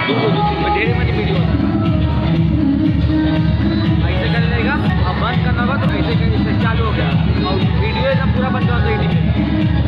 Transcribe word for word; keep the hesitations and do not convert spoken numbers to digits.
ढेर मनी वीडियो ऐसे कर लेगा अब बंद करना होगा तो ऐसे चालू हो गया और वीडियो एकदम पूरा बंद होता है।